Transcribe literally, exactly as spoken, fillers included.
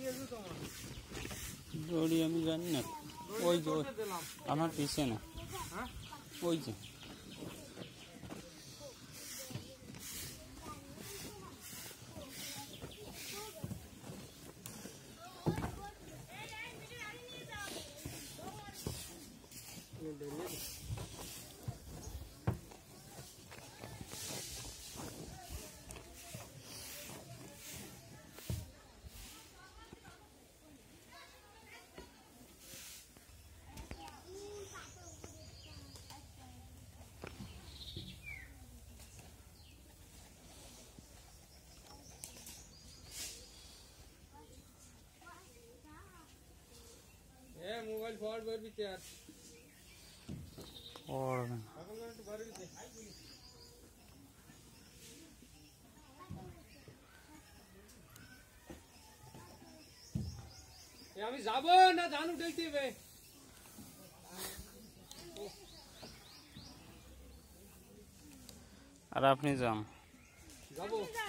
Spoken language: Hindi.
দড়ি আমি জানি না, ওই যে আমার পিছে না, ওই যে मोबाइल फॉर बर भी तैयार और আমি যাব না ধান উঠাইতে হবে আর আপনি যান যাব